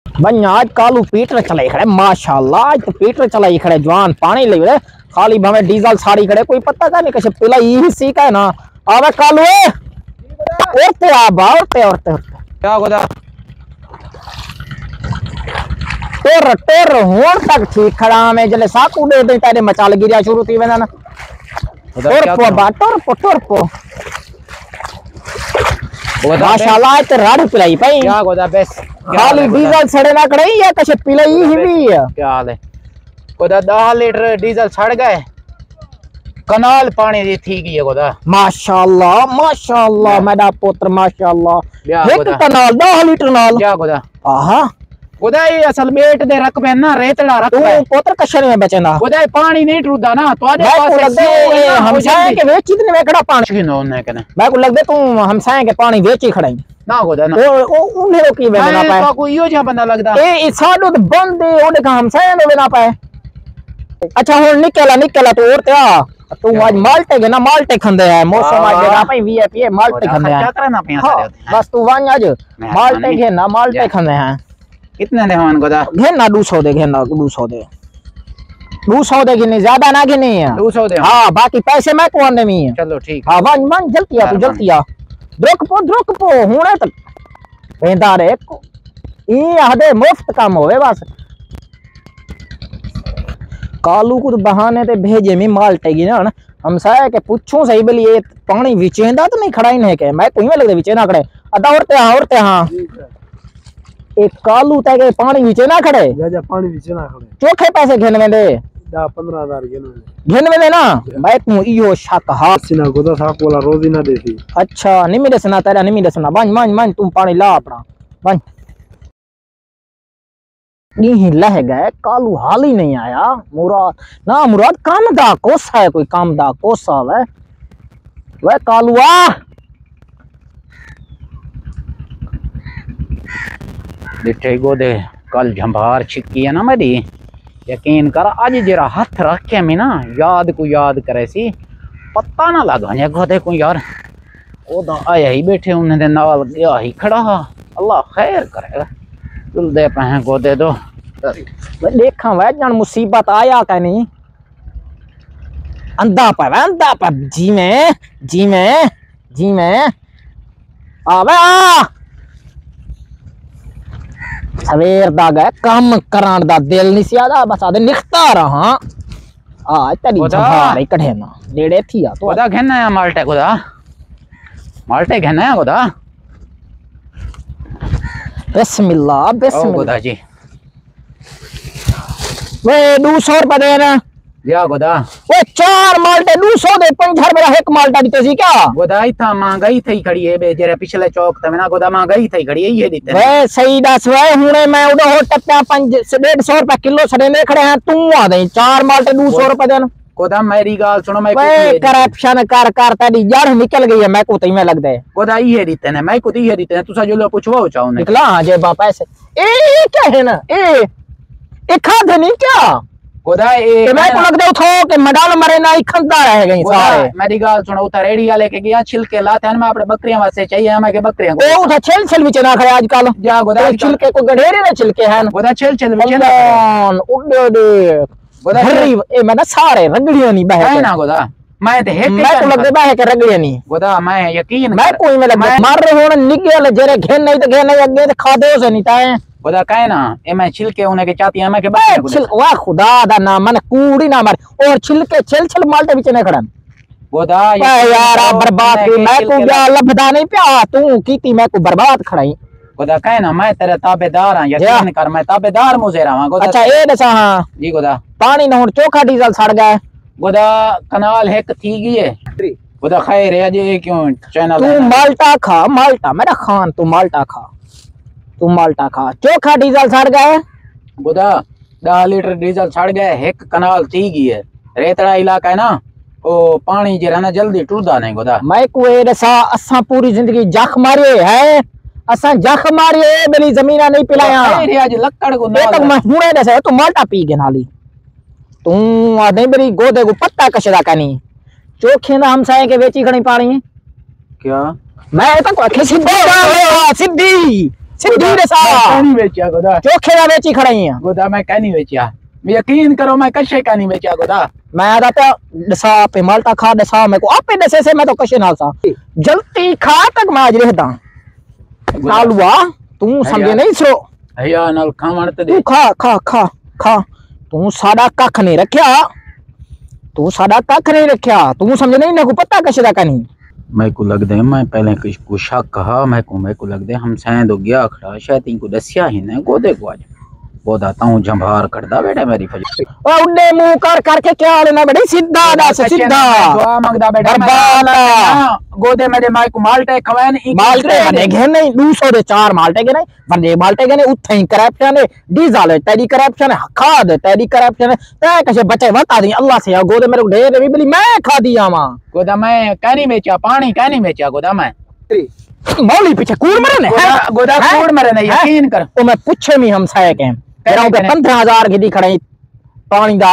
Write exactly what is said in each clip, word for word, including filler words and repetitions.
बन्या आज कालू पीटर चले खड़े माशाल्लाह। आज तो पीटर चला खड़े जवान पानी ले रहे खाली भावे डीजल साड़ी खड़े कोई पता का नहीं कैसे पिला यही सी का है ना। आवे कालू ओते आबा ओते ओते क्या गोदा टोर टोर होण तक ठीक खड़ा में जले साकू दे दे तेरे मचाल गिरिया शुरू थी वेना ना टोर पो बा टोर पो टोर पो माशाल्लाह आज तो राड पिलाई भाई। क्या गोदा बेस खाली डीजल सड़े ना कड़े या कैसे पिलाई ही भी है। क्या हाल है गोदा दस लीटर डीजल सड़ गए कनाल पानी दी थी गई है गोदा माशाल्लाह माशाल्लाह मेरा पुत्र माशाल्लाह एक कनाल दस लीटर नाल क्या गोदा आहा गोदा ये असल बेट दे रख पे ना रेतड़ा रख पे तू पुत्र कशर में बचेना गोदा पानी नहीं टूटदा ना तोड़े पास से हमसाए के वेच इतने में खड़ा पानी किनो ने कने मैं को लग दे तू हमसाए के पानी वेच ही खड़ाई ना गोदा ना ओ उन्हें रोकी वे ना पाए तो कोई यो जा बंदा लगदा ए इस साडो तो बंद है ओने का हमसाए ने ना पाए। अच्छा हुन निकला निकला तो और त्या तू आज माल्टे के ना माल्टे खंदे है मौसम आज ना भाई वीआईपी माल्टे खंदे हैं क्या करना पिया सारे बस तू वान आज माल्टे के ना माल्टे खंदे हैं। कितने दे हवन गोदा घेना दो सौ दे घेना दो सौ दे दो सौ दे गिने ज्यादा ना गिने है दो सौ दे हां बाकी पैसे मैं को आने में चलो ठीक हां वन वन जल्दी आ तू जल्दी आ द्रुक पो द्रुक पो हुने तक वेंदा रे ई हदे मुफ्त काम होवे बस कालू को बहाने ते भेजे में माल्टे गी ना हम साया के पूछूं सही बोली ये पानी विचेंदा तो नहीं खड़ा ही नहीं के मैं कोई में लगदे विचे ना खड़े अदा औरते हां औरते हां एक कालू ते के पानी विचे ना खड़े जा जा पानी विचे ना खड़े चोखे पैसे घेन में दे दस पंद्रह हज़ार घेन में घेन में दे ना मैं तू इयो शक हा सिना गोदा साहब वाला रोज ही ना देती। अच्छा नहीं मेरे सना तेरा नहीं मेरे सना बन बन बन तुम पानी ला अपना बन नहीं लह गए कालू हाल ही नहीं आया मुराद ना मुराद काम दा कोसा है कोई काम दा कोसा है वह कालू आ दिठे गोदे कल झंभार छिकी है ना मेरी यकीन कर आज जरा हाथ रख के मैं ना याद को याद करे सी पता ना लगा ने गोदे को यार ओ तो आया ही बैठे उन्हें दे नाल गया ही खड़ा अल्लाह खैर करेगा तुल दे पे गोदे दो देखा वह जान मुसीबत आया का नहीं अंधा पर अंधा पर जी में जी में जी में आवे आ सवेर दा गए काम करान दा दिल नहीं सियादा बस आदे निखता रहा आ तेरी जहार कढ़े ना डेड़े थी आ तो गोदा घेना है माल्टे गोदा माल्टे घेना है गोदा बिस्मिल्लाह बिस्मिल्लाह गोदा जी वे दो सौ रुपए देना या गोदा वो चार माल्टे दो सौ दे पंजर मेरा एक माल्टा दीते सी क्या गोदा इथा महंगाई थई खड़ी है बे जरे पिछले चौक ते ना गोदा महंगाई थई खड़ी है ये दीते वे सही दस वे हुने मैं उडो हो टप्पा पाँच डेढ़ सौ रुपए किलो सड़े खड़े हैं तू आ दे चार माल्टे दो सौ रुपए देना गोदा मेरी गाल सुनो मैं वे करप्शन कर कर तेरी जड़ निकल गई है मैं को तई में लग दे गोदा ये दीते ने मैं को ये दीते ने तुसा जो लो पूछवा चाहो ने निकला हां जे बा पैसे ए क्या है ना ए ए खाद नहीं क्या गोदा ए मैं को लग दे उठो के मडाल मरे ना ही खंदा रह गई सारे मेरी गाल सुनो उता रेडिया लेके गया छिलके लाते हैं मैं अपने बकरियां वास्ते चाहिए हमें के बकरियां ओ उठा छेल छेल विच ना खड़े आजकल जा गोदा छिलके को गढेरे ना छिलके हैं गोदा छेल छेल विच ना उड़े दे गोदा ए मैं ना सारे रगड़ियां नहीं बहे है ना गोदा मैं ते हेक मैं को लग दे बहे के रगड़ियां नहीं गोदा मैं यकीन मैं कोई में लग मार रहे हो निगल जरे घेन नहीं तो घेन अगे तो खा दो से नहीं ताए गोदा काहे ना ए मैं छिलके उन्हें के चाहती है मैं के बकरियां छिल वाह खुदा दा ना मन कूड़ी ना मार और छिलके छिल छिल माल्टे बीच ने खड़न गोदा यार बर्बाद की मैं को क्या लभदा नहीं पिया तू कीती मैं को बर्बाद खड़ाई गोदा काहे ना मैं तेरे ताबेदार हां यकीन कर मैं ताबेदार मुजेरा हां गोदा अच्छा ए दसा हां जी गोदा पानी न हुन चोखा डीजल सड़ गए गोदा कनाल हेक थी गई है गोदा खैर है जे क्यों चैनल तू माल्टा खा माल्टा मेरा खान तू माल्टा खा तू माल्टा खा चोखा डीजल सड़ गए गोदा दस लीटर डीजल सड़ गए एक कनाल थी गई है रेतड़ा इलाका है ना ओ पानी जे ना जल्दी टूटदा नहीं गोदा मैं को ए दसा असा पूरी जिंदगी जख मारे है असा जख मारे मेरी जमीना नहीं पिलाया खैर आज लक्कड़ को ना तक मैं हुने दसे तू माल्टा पी के नाली तू आ नहीं मेरी गोदे को पत्ता कशदा कनी चोखे ना हम साए के वेची खड़ी पानी क्या मैं तो को सीधी सीधी सीधी दसा कहनी बेचा गोदा चोखे दा बेची खड़ाई है गोदा मैं कहनी बेचा यकीन करो मैं कशे कहनी बेचा गोदा मैं आदा तो दसा पे माल्टा खा दसा मेरे को आपे दसे से मैं तो कशे नाल सा जल्दी खा तक मैं आज रहदा नालुआ तू समझे नहीं सो हया नाल खावण ते तू खा खा खा खा तू साडा कख नहीं रखया तू साडा कख नहीं रखया तू समझे नहीं ना को पता कशे दा कनी मैं को लग दे मैं पहले कुछ को शक कहा मैं को मैं को लग दे हम सैंद हो गया खड़ा शायद इनको दसिया ही ना गोदे को आज गोदा ताऊ जंभार करदा बेटा मेरी फज ओ उड्डे मुंह कर करके क्या लेना बेटा सीधा दस सीधा दुआ मंगदा बेटा बर्बाद गोदे मेरे माई को माल्टे खवान ई माल्टे बने घे नहीं दो सौ दे चार माल्टे के नहीं बने माल्टे के नहीं उथे ही करप्शन है डीजल तेरी करप्शन है खाद तेरी करप्शन है ते कैसे बचे बता दी अल्लाह से गोदे मेरे को ढेर भी बोली मैं खा दिया मां गोदा मैं कहनी बेचा पानी कहनी बेचा गोदा मैं मौली पीछे कूड़ मरे ने गोदा गोदा कूड़ मरे ने यकीन कर ओ मैं पूछे मी हम साय के तेरा के पंद्रह हज़ार की दी खड़ाई पानी दा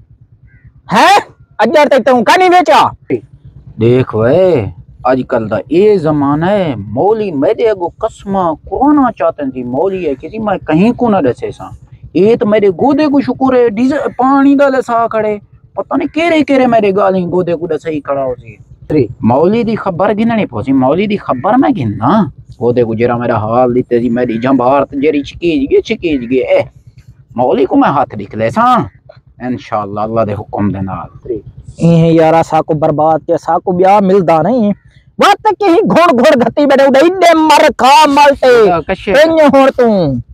है अजर तक तू कहनी बेचा देख वे आजकल दा ये जमाना है मौली मेरे अगो कसमा कोरोना चाहते थी मौली है किसी मैं कहीं को ना दसे सा ये तो मेरे गोदे को शुक्र है डीजल पानी दा लसा खड़े पता नहीं केरे केरे मेरे गाली गोदे को दसे ही खड़ा होसी मौली दी खबर गिननी पोसी मौली दी खबर मैं गिनना गोदे को जरा मेरा हाल दिते जी मेरी जंभार जेरी छिकीज गई छिकीज गई ए मौली को मैं हाथ दिख ले सा इंशाअल्लाह अल्लाह दे हुक्म दे नाल ए यारा सा को बर्बाद के सा को ब्याह मिलदा नहीं बात के ही घोड़ घोड़ गति बेटे उड़े मर खा माल्टे पेन होर तू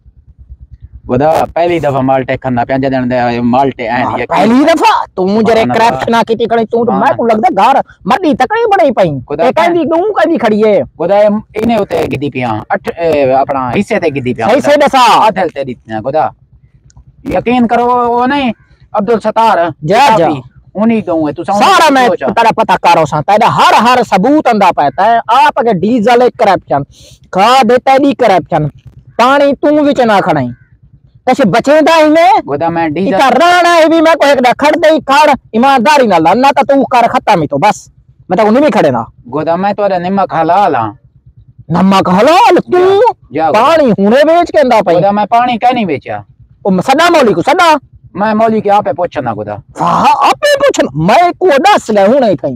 गोदा पहली दफा माल्टे खन्ना पे जदन दे माल्टे आन ये पहली दफा तू जरे करप्शन ना कीती कणी तू तो मैं को लगदा घर मड्डी तकड़ी बड़ी पई ए कहंदी गऊ कहंदी खड़ी है गोदा इने उते गिदी पिया अठ अपना हिस्से ते गिदी पिया सही सही दसा आधल ते दितना गोदा यकीन करो वो नहीं अब्दुल सत्तार जा जा उन्हीं गऊ है तू सारा मैं तेरा पता करो सा तेरा हर हर सबूत अंदा पाता है आप के डीजल करप्शन खाद तेरी करप्शन पानी तू विच ना खड़ाई कैसे बचेदा इने गोदा मैं डीजल इका राणा है भी मैं को एक खड़ दे खड़ ईमानदारी ना लन्ना तो तू कर खत्म ही तो बस मैं तो नहीं खड़े ना गोदा मैं तोरे नमक हलाल हां नमक हलाल तू पानी हुने बेच के अंदा पई गोदा मैं पानी कह नहीं बेचा ओ सदा मौली को सदा मैं मौली के आपे पूछना गोदा हां आपे पूछना मैं को दस ले हुने कहीं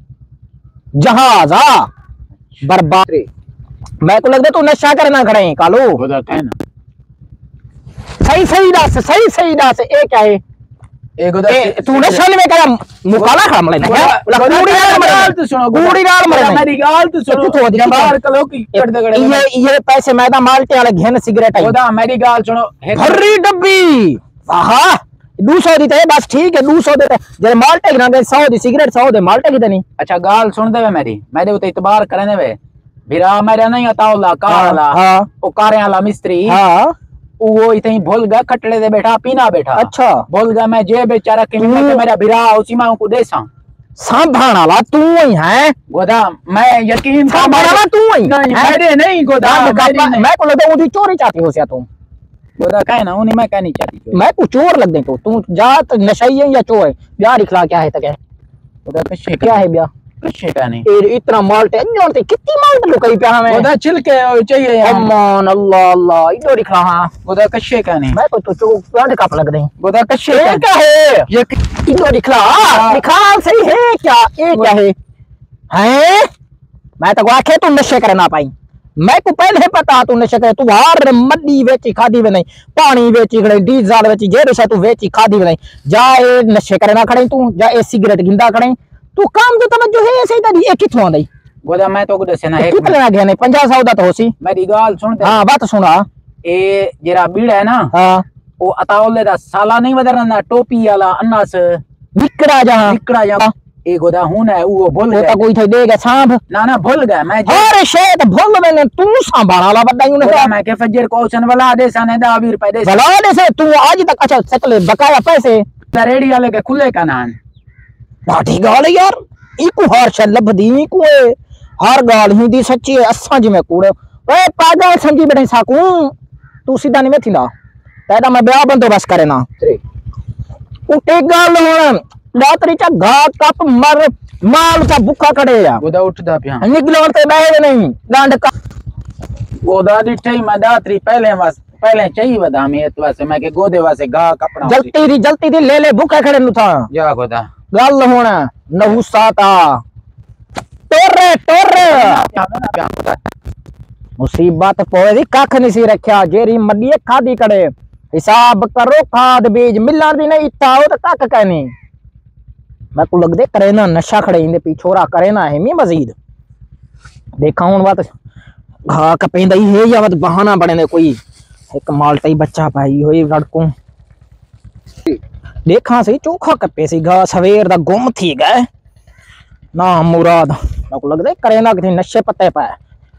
जहाज आ बर्बाद मैं को लगदा तू नशा करना खड़े कालो गोदा कहना सही सही दस सही सही दस ए क्या है ए गोदा तू नशा में करा मुकाला खड़ा मले ना कूड़ी नाल मराल तू सुनो कूड़ी नाल मरे मेरी गाल तू सुनो तू तो बाहर कलो की कर दे गड़े ये ये पैसे मैदा माल्टे वाले घेन सिगरेट है गोदा मेरी गाल सुनो हरी डब्बी आहा दो सौ दी थे बस ठीक है दो सौ दे जे माल्टे ना दे सौ दी सिगरेट सौ दे माल्टे की देनी अच्छा गाल सुन दे मेरी मेरे उते इतबार करने वे बिरा मेरा नहीं अताउला काला हां ओ कारे वाला मिस्त्री हां वो इतनी भूल गया खटले दे बैठा पीना बैठा अच्छा भूल गया मैं जे बेचारा के मैं मेरा बिरा उसी मां को देसा संभालने वाला तू ही है गोदा मैं यकीन संभालने वाला तू ही नहीं मेरे नहीं गोदा मैं को लगता हूं चोरी चाहती हो सिया तू गोदा कहे ना उन्हीं मैं कहनी चाहती मैं को चोर लग दे तो तू जात नशई है या चोर है ब्याह दिखला क्या है तक है गोदा कशे क्या है ब्याह कशे का नहीं ए इतना माल्टे जानते कितनी माल्टे लो कई पे हमें गोदा छिलके चाहिए अमान अल्लाह अल्लाह इधर दिखला हां गोदा कशे का नहीं मैं तो तो चो प्लांट कप लग दे गोदा कशे ये क्या है ये इधर दिखला निकाल सही है क्या ये क्या है हैं मैं तो आखे तू नशे करना पाई मैं को पहले पता तू नशे करे तू हर मड्डी वेची खादी में नहीं पानी वेची खड़े डीजल वेची जे रिशा तू वेची खादी में नहीं जाए नशे करना खड़े तू जा ए सिगरेट गिंदा खड़े तू काम जो तवज्जो है ऐसे ही एक किथों आंदी गोदा मैं तो गुदे से ना एक कितना गया नहीं पचास सौदा तो होसी मेरी गाल सुन दे हां बात सुना ए जेरा बीड़ा है ना हां ओ अताउले दा साला नहीं वदरना टोपी वाला अन्नास निकड़ा जहां निकड़ा जा ए गोदा हुन है वो भूल गया तो कोई थे देगा सांभ ना ना भूल गया मैं अरे शेट भूल मैंने तू संभाला बदाई ने मैं के फजर को औसन वाला दे सने दा बीस रुपए दे भला दे से तू आज तक अच्छा सकले बकाया पैसे रेडी वाले के खुले का नान बाठी गाल यार इको हर छ लभदी को हर गाल ही दी सच्ची है असा जी में कूड़े ओए पागल समझी बैठे साकू तू सीधा नहीं थींदा तेरा मैं ब्याह बंदोबस्त करे ना उठे गाल होण रात्रि चा घाट कप मर माल चा भूखा खड़े या गोदा उठदा पिया निकलण ते बैठे नहीं डांड का गोदा डिठे मैं दातरी पहले वास पहले चाहिए वदा में तो वासे मैं के गोदे वासे गा कपड़ा जल्दी दी जल्दी दी ले ले भूखे खड़े नु था जा गोदा गल होना नहुसाता टोरे टोरे मुसीबत पोए दी कख नहीं सी रखया जेरी मडिए खादी कड़े हिसाब करो खाद बीज मिलण दी नहीं इत्ता हो तो कख कहनी मैं को लग दे करे ना नशा खड़े इंदे पीछोरा करे ना है मी मजीद देखा हुन बात घा कपेंदा ही है या बात बहाना बने ने कोई एक माल्टा ही बच्चा पाई होई लड़को देखा सही चोखा कपे सी गा सवेर दा गुम थी गए ना मुराद मैं को लग दे करे ना कि नशे पत्ते पाए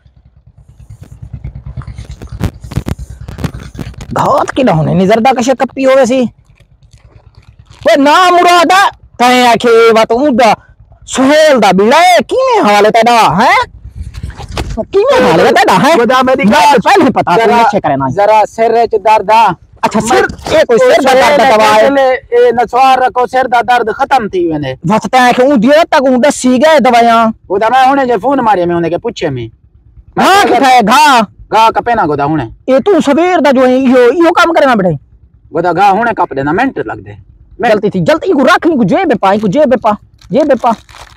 घात की होने निजरदा कशे कप्पी होवे सी वे ना मुराद तय आखे बात उदा सुहेल दा बिड़ा किने हाल तेरा है किने हाल तेरा है गोदा मेरी गल पहले पता तू नशे करे ना जरा सिर च दर्द आ अच्छा सिर ए कोई सिर दा दर्द दवाए ए नसवार रखो सिर दा दर्द खत्म थी वेने बस तय आखे उ दियो तक उ दसी गए दवाइयां गोदा मैं हुने जे फोन मारिया मैं उन्हें के पूछे में हां किथे घा गा कपे ना गोदा हुने ए तू सवेर दा जो इहो इहो काम करे ना बेटे गोदा गा हुने कप देना मिनट लग दे जल्दी थी जल्दी को रख को जेब में पाई को जेब में पा जेब में पा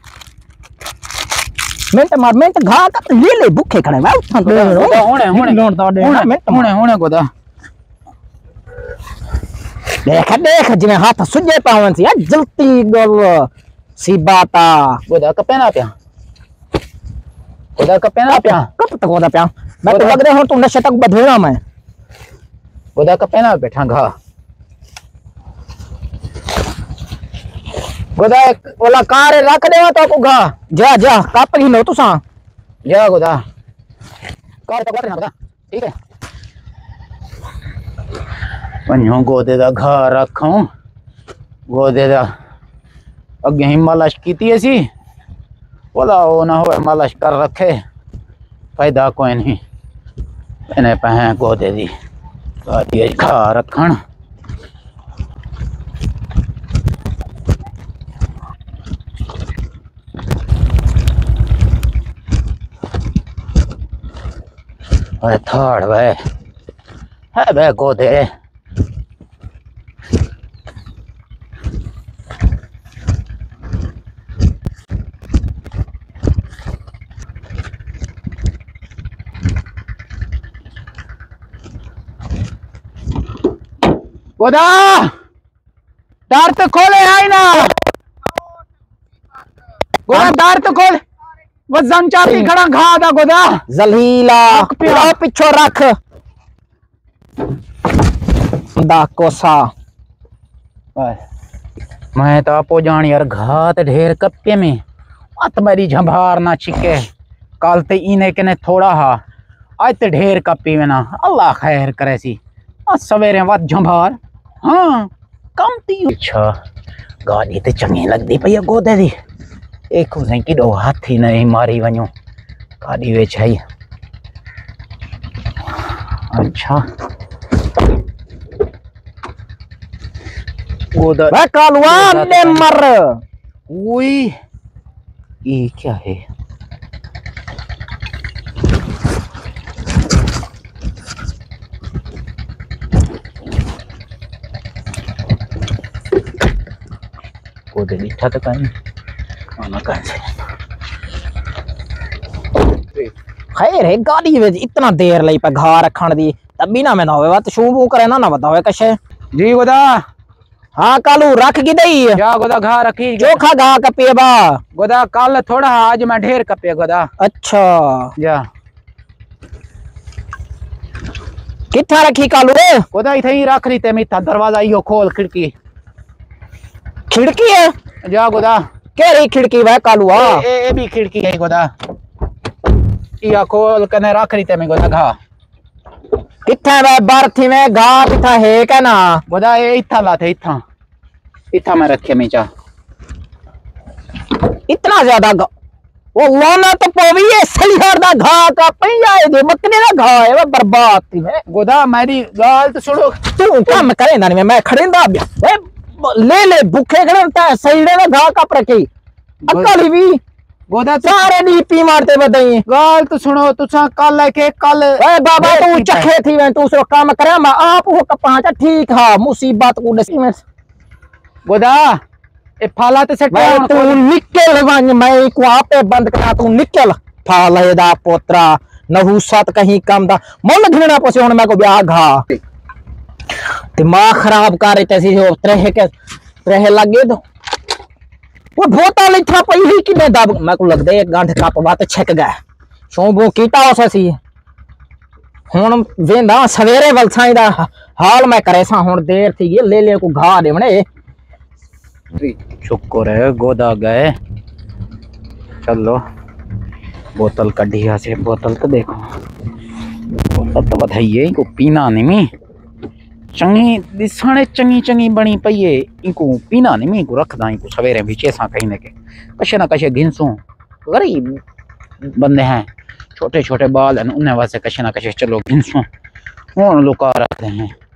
मिनट मार मिनट घा का ले ले भूखे खड़े वा गोदा हुने हुने लोन दा दे हुने हुने गोदा देख देख जिने हाथ सुजे पावन सी जल्दी गल सी बाता गोदा कपे ना पिया गोदा कपे ना पिया कब तक होदा पिया मैं तो लग रहा हूं तू नशे तक बधेड़ा मैं गोदा कपे ना बैठा घा गोदा ओला कार रख देवा तो को घा जा जा कप ही लो तुसा जा गोदा कार तो बैठना गोदा ठीक है पन्यो गोदे दा घा रखूं गोदे दा अगे ही मालिश कीती ऐसी ओला ओ ना हो मालिश कर रखे फायदा कोई नहीं मैंने पह गोदे दी गाड़ी घा रखण अरे थाड़ वे है वे गोदे गोदा दार तो खोले आई ना गोदा दार तो खोल वो जंचाती खड़ा घा दा गोदा जलीला पूरा पिछो रख दा कोसा मैं तो आपो जान यार घात ढेर कप्पे में मत मेरी झंभार ना छिके कल ते इने कने थोड़ा हा आज ते ढेर कप्पी में ना अल्लाह खैर करे सी आज सवेरे वत झंभार हाँ कम ती अच्छा गाड़ी ते चंगी लगदी पई गोदे दी एक उसे की दो हाथी नहीं मारी वणो गाड़ी वे छई अच्छा गोदा वे कालवा ने मर ओए ये क्या है गोदे लिखा तो कहीं खाना कहाँ खैर है गाड़ी में इतना देर लई पे घा रखण दी तभी ना मैं ना होवे बात शू बू करे ना ना बतावे कशे जी गोदा हाँ कालू रख की दई जा गोदा घा रखी चोखा घा कपे बा गोदा कल थोड़ा आज मैं ढेर कपे गोदा अच्छा जा किथा रखी कालू गोदा इथे ही रख रही ते मिथा दरवाजा यो खोल खिड़की खिड़की है जा गोदा के रही खिड़की वह कालू आ ए, ए, ए भी खिड़की है गोदा या खोल कने रख रही ते मैं गोदा घा किथा वह बरथी में घा किथा है क्या ना गोदा ए इथा लाते इथा इथा मैं रखे में चा इतना ज्यादा घा वो लाना तो पवी है सलियार दा घा का पैया है दे बकने दा घा है वह बर्बाद थी मैं गोदा मेरी गाल तो सुनो तू काम करे ना मैं खड़ेंदा ले ले भूखे खड़ता है सही ने घा कप रखी अकल भी गोदा सारे दी पी मारते बदई गाल तो सुनो तुसा कल है के कल ए बाबा तू चखे थी वे तू सो काम करे मैं आप हो कपाचा ठीक हा मुसीबत को दसी में गोदा ए फाला ते से मैं तू निकल वन मैं को आपे बंद करा तू निकल फाले दा पोत्रा नहुसत कहीं कम दा मोल घिना पसे हुन मैं को ब्याह घा दिमाग खराब कर तैसी हो तरह के तरह लगे तो वो भोता लिखा पई कि ने दब मैं को लगदे एक गांठ कप बात छक गया शोबो कीता ओसी हुन वेंदा सवेरे वलसाई दा हाल मैं करे सा हुन देर थी गई ले ले को घा देवने शुक्र है गोदा गए चलो बोतल कढ़िया से बोतल तो देखो बोतल तो बताइए को पीना नहीं मी चंगी दिसाने चंगी चंगी बनी पई है इनको पीना नहीं मी को रखदा इनको सवेरे भी चेसा कहीं ने के कशे ना कशे घिनसू गरीब बंदे हैं छोटे छोटे बाल हैं उन्हें वास्ते कशे ना कशे चलो घिनसू हुन लुका रखते हैं।